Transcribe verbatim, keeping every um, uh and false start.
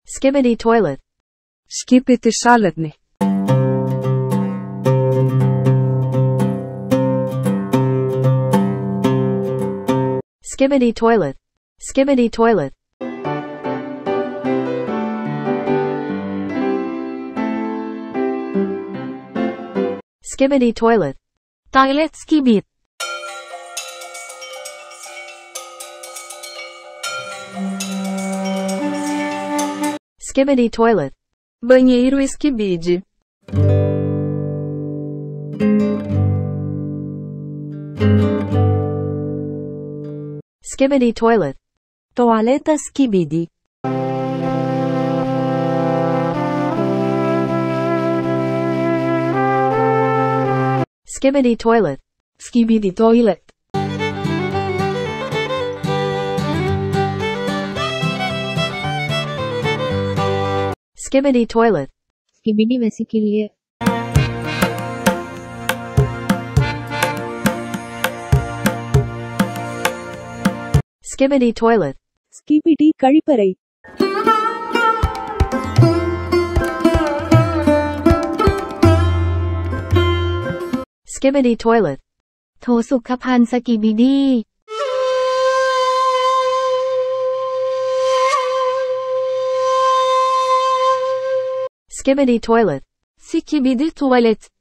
Skibidi Toilet. Skibidi salerni. Skibidi Toilet. Skibidi Toilet. Skibidi Toilet. Toilet skibid. Skibidi Toilet. Banheiro Skibidi. Skibidi Toilet. Toaleta skibidi. Skibidi Toilet. Skibidi Toilet. Skibidi Toilet. Skibidi vesicule. Skibidi Toilet. Skibidi கழிப்பறை. Skibidi Toilet. โถสุขภัณฑ์สกิบิดี Skibidi Toilet. Skibidi tuvalet.